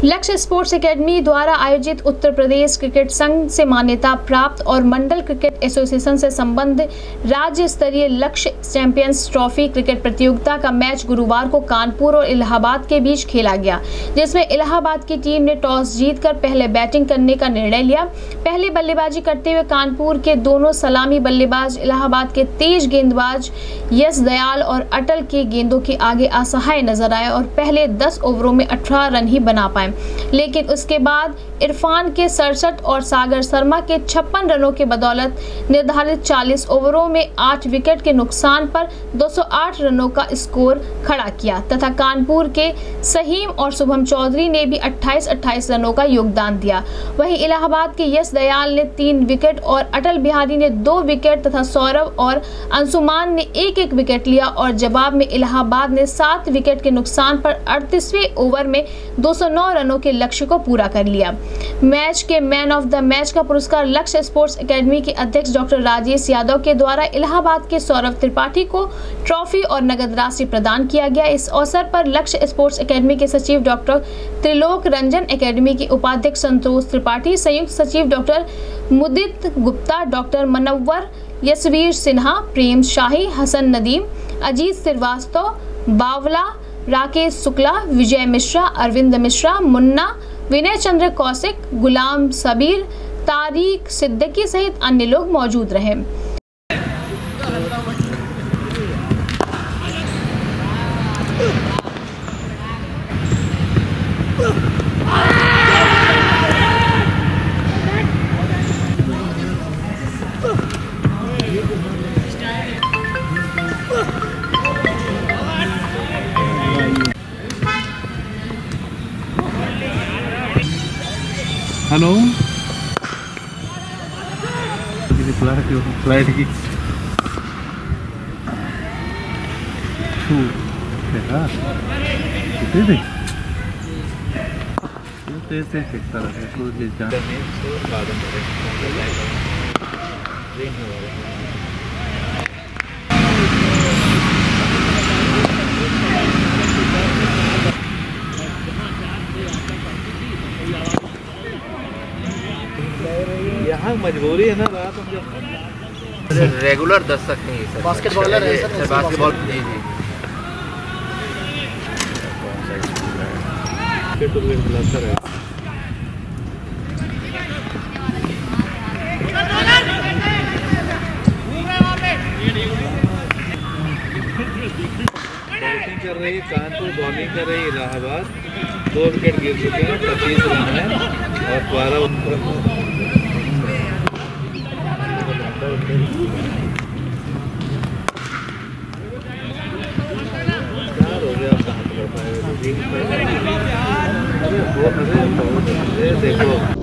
लक्ष्य sports academy द्वारा आयोजित उत्तर प्रदेश क्रिकेट संघ से मान्यता प्राप्त और मंडल क्रिकेट एसोसिएशन से संबद्ध राज्य स्तरीय लक्ष्य चैंपियंस ट्रॉफी क्रिकेट प्रतियोगिता का मैच गुरुवार को कानपुर और इलाहाबाद के बीच खेला गया, जिसमें इलाहाबाद की टीम ने टॉस जीतकर पहले बैटिंग करने का निर्णय लिया। पहले बल्लेबाजी करते हुए कानपुर के दोनों सलामी बल्लेबाज इलाहाबाद के तेज गेंदबाज यश दयाल और अटल के गेंदों के आगे असहाय नजर आए और पहले 10 ओवरों में 18 रन ही बना पाए, लेकिन उसके बाद इरफान के 67 और सागर शर्मा के 56 रनों के बदौलत निर्धारित 40 ओवरों में 8 विकेट के नुकसान पर 208 रनों का स्कोर खड़ा किया तथा कानपुर के सहीम और शुभम चौधरी ने भी 28-28 रनों का योगदान दिया। वहीं इलाहाबाद के यश दयाल ने 3 विकेट और अटल बिहारी ने 2 विकेट तथा सौरभ और अंशुमान ने 1-1 विकेट लिया और जवाब में इलाहाबाद ने 7 विकेट के नुकसान पर 38वें ओवर में 209 रनों के लक्ष्य को पूरा कर लिया। मैच के मैन ऑफ द मैच का पुरस्कार लक्ष्य स्पोर्ट्स एकेडमी के अध्यक्ष डॉक्टर राजेश यादव के द्वारा इलाहाबाद के सौरभ त्रिपाठी को ट्रॉफी और नगद राशि प्रदान किया गया। इस अवसर पर लक्ष्य स्पोर्ट्स एकेडमी के सचिव डॉक्टर त्रिलोक रंजन, एकेडमी के उपाध्यक्ष संतोष त्रिपाठी, संयुक्त सचिव डॉक्टर मुदित गुप्ता, डॉक्टर मनव्वर, यशवीर सिन्हा, प्रेम शाही, हसन नदीम, अजीत श्रीवास्तव, बावला, राकेश शुक्ला, विजय मिश्रा, अरविंद मिश्रा, मुन्ना, विनय चंद्र कौशिक, गुलाम सबीर, तारिक सिद्दीकी सहित अन्य लोग मौजूद रहे। हेलो, फ्लाइट की यहाँ मजबूरी है ना, रात में रेगुलर दर्शक नहीं सर, बास्केटबॉलर है सर, बास्केटबॉल जी जी। बैटिंग कर रही कानपुर, बॉलिंग कर रही इलाहाबाद। 2 विकेट गिर चुके हैं, 25 रन है और 12 हो गया। देखो